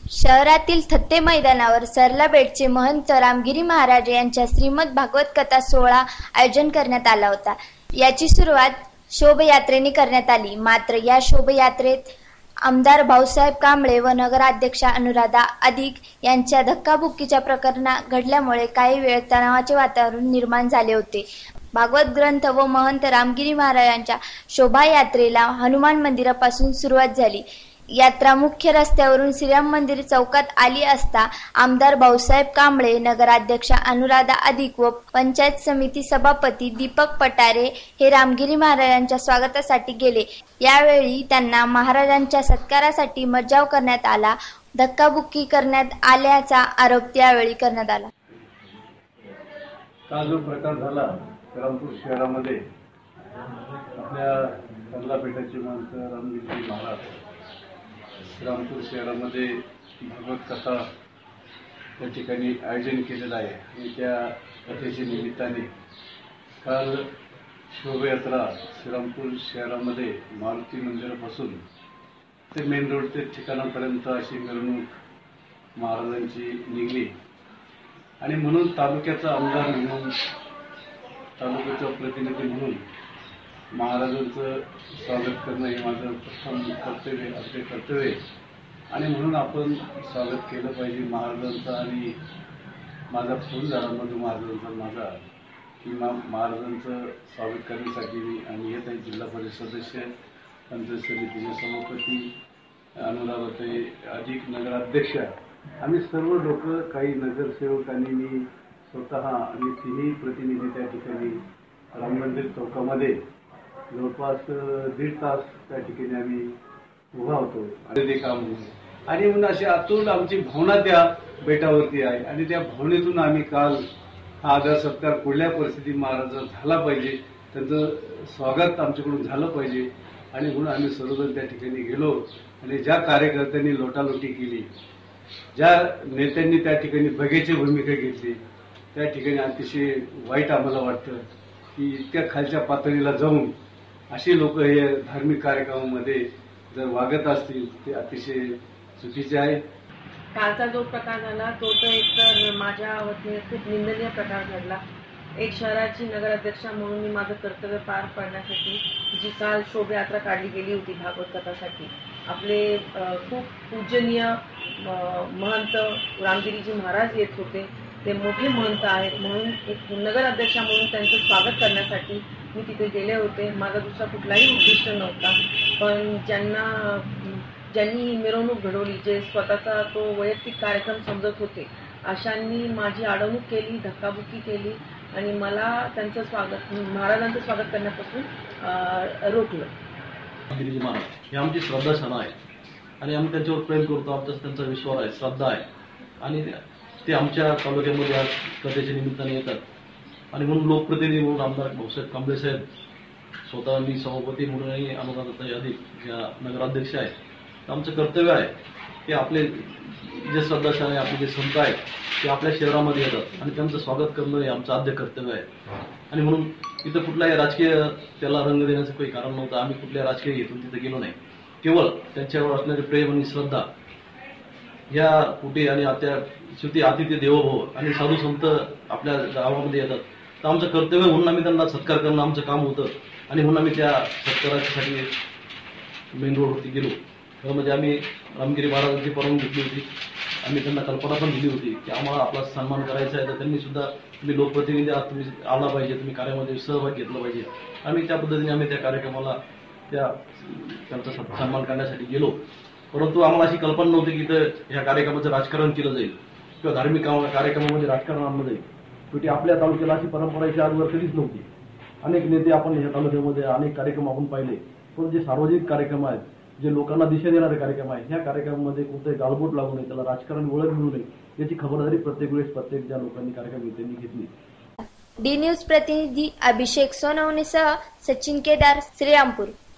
शहरातील थत्ते मैदानावर सरला बेटचे महंत रामगिरी महाराज यांच्या श्रीमद भागवत कथा सोहळा आयोजन करण्यात आला होता। याची सुरुवात शोभायात्रेने करण्यात आली। मात्र या शोभायात्रेत आमदार भाऊसाहेब कांबळे व नगराध्यक्षा अनुराधा अधिक यांच्या धक्काबुक्कीच्या प्रकरण घडल्यामुळे काही वेळ तणावाचे वातावरण निर्माण झाले होते। भागवत ग्रंथ व महंत रामगिरी महाराजांच्या शोभायात्रेला हनुमान मंदिरापासून सुरुवात झाली। यात्रा मुख्य रस्त्यावरून श्रीराम मंदिर चौकात आली असता आमदार भाऊसाहेब कांबळे, नगराध्यक्षा अनुराधा अधिक व पंचायत समिती सभापती दीपक पटारे हे रामगिरी महाराजांच्या स्वागतासाठी गेले। यावेळी त्यांना महाराजांच्या सत्कारासाठी मज्जाव करण्यात आला, धक्काबुक्की करण्यात आल्याचा आरोप त्यावेळी करण्यात आला। काल जो प्रकार झाला रामपूर शहरामध्ये आपल्या सरला बेटाचे महंत रामगिरी महाराज रामपूर शहरामध्ये भागवत कथा त्या ठिकाणी आयोजन केलेलं आहे आणि त्या कथेच्या निमित्ताने काल शोभायात्रा श्रीरामपूर शहरामध्ये मारुती मंदिरापासून ते मेन रोड ते ठिकाणापर्यंत अशी मिरवणूक महाराजांची निघली आणि म्हणून तालुक्याचा आमदार म्हणून तालुक्याचा प्रतिनिधी म्हणून महाराजांचं स्वागत करणं हे माझं प्रथम कर्तव्य असे कर्तव्य आणि म्हणून आपण स्वागत केलं पाहिजे महाराजांचं। आणि माझा फोन झाला मधु महाराजांचा माझा की महाराजांचं स्वागत करण्यासाठी मी आणि येत आहे जिल्हा परिषद सदस्य, पंचायत समितीचे सभापती, अनुराधाताई अधिक नगराध्यक्ष, आम्ही सर्व लोक, काही नगरसेवक आणि मी स्वतः आणि तिन्ही प्रतिनिधी त्या ठिकाणी राम मंदिर चौकामध्ये जवळपास 1.5 तास त्या ठिकाणी आम्ही उभा होतो आणि ते काम आणि म्हणून अशी आतून आमची भावना त्या बेटावरती आहे आणि त्या भावनेतून आम्ही काल हा आदर सत्कार कुठल्या परिस्थितीत महाराजांचा झाला पाहिजे, त्यांचं स्वागत आमच्याकडून झालं पाहिजे आणि म्हणून आम्ही सर्वजण त्या ठिकाणी गेलो आणि ज्या कार्यकर्त्यांनी लोटालोटी केली, ज्या नेत्यांनी त्या ठिकाणी बघ्याची भूमिका घेतली, त्या ठिकाणी अतिशय वाईट आम्हाला वाटतं की इतक्या खालच्या पातळीला जाऊन अशी लोक हे धार्मिक कार्यक्रमामध्ये जर वागत असतील ते अतिशय चुकीचे आहे। कालचा जो प्रकार झाला तो तर एकतर माझ्या वतीने खूप निंदनीय प्रकार घडला। एक शहराची नगराध्यक्षा म्हणून मी माझं कर्तव्य पार पाडण्यासाठी जी काल शोभायात्रा काढली गेली होती भागवत कथासाठी, आपले खूप पूजनीय महंत रामगिरीजी महाराज येत होते, ते मोठे महंत आहेत म्हणून एक नगराध्यक्षा म्हणून त्यांचं स्वागत करण्यासाठी मी तिथे गेले होते। माझा दुसरा कुठलाही उद्दिष्ट नव्हता, पण ज्यांनी मिरवणूक घडवली, जे स्वतःचा तो वैयक्तिक कार्यक्रम समजत होते, अशांनी माझी अडवणूक केली, धक्काबुक्की केली आणि मला त्यांचं स्वागत, महाराजांचं स्वागत करण्यापासून रोखलं। रामगिरी महाराज हे आमची श्रद्धास्थान आहे आणि आम्ही त्यांच्यावर प्रेम करतो, आमचा त्यांचा विश्वास आहे, श्रद्धा आहे आणि ते आमच्या तालुक्यामध्ये आज कथेच्या निमित्ताने येतात आणि म्हणून लोकप्रतिनिधी म्हणून आमदार भाऊसाहेब कांबळे साहेब, स्वतः मी सभापती म्हणूनही अनुराधाताई अधिक या नगराध्यक्ष आहेत, तर आमचं कर्तव्य आहे की आपले जे श्रद्धास्थान आहे, आपले जे संत आहेत ते आपल्या शहरामध्ये येतात आणि त्यांचं स्वागत करणं हे आमचं आद्य कर्तव्य आहे आणि म्हणून तिथं कुठलाही राजकीय त्याला रंग देण्याचं काही कारण नव्हतं। आम्ही कुठल्या राजकीय हेतून तिथे गेलो नाही, केवळ त्यांच्यावर असणारे प्रेम आणि श्रद्धा या कुठे आणि शेवटी आतिथ्य देवो भव आणि साधू संत आपल्या गावामध्ये येतात, तर आमचं कर्तव्य म्हणून आम्ही त्यांना सत्कार करणं आमचं काम होतं आणि म्हणून आम्ही त्या सत्कारासाठी मेन रोडवरती गेलो। म्हणजे आम्ही रामगिरी महाराजांची परवानगी घेतली होती, आम्ही त्यांना कल्पना पण दिली होती की आम्हाला आपला सन्मान करायचा आहे, तर त्यांनी सुद्धा तुम्ही लोकप्रतिनिधी आहात, तुम्ही आला पाहिजे, तुम्ही कार्यामध्ये सहभाग घेतला पाहिजे। आम्ही त्या पद्धतीने आम्ही त्या कार्यक्रमाला त्यांचा सन्मान करण्यासाठी गेलो, परंतु आम्हाला अशी कल्पना नव्हती की तर ह्या कार्यक्रमाचं राजकारण केलं जाईल किंवा धार्मिक कार्यक्रमामध्ये राजकारण आणलं जाईल। शेवटी आपल्या तालुक्याला अशी परंपरा आजवर कधीच नव्हती। अनेक नेते आपण ह्या तालुक्यामध्ये अनेक कार्यक्रम आपण पाहिले, पण जे सार्वजनिक कार्यक्रम आहेत, जे लोकांना दिशा देणारे कार्यक्रम आहेत, ह्या कार्यक्रमामध्ये कोणताही गालबोट लागू नये, त्याला राजकारण ओळख मिळू नये, याची खबरदारी प्रत्येक वेळेस प्रत्येक ज्या लोकांनी कार्यक्रम त्यांनी घेतली। डी न्यूज प्रतिनिधी अभिषेक सोनवणेसह सचिन केदार, श्रीरामपूर।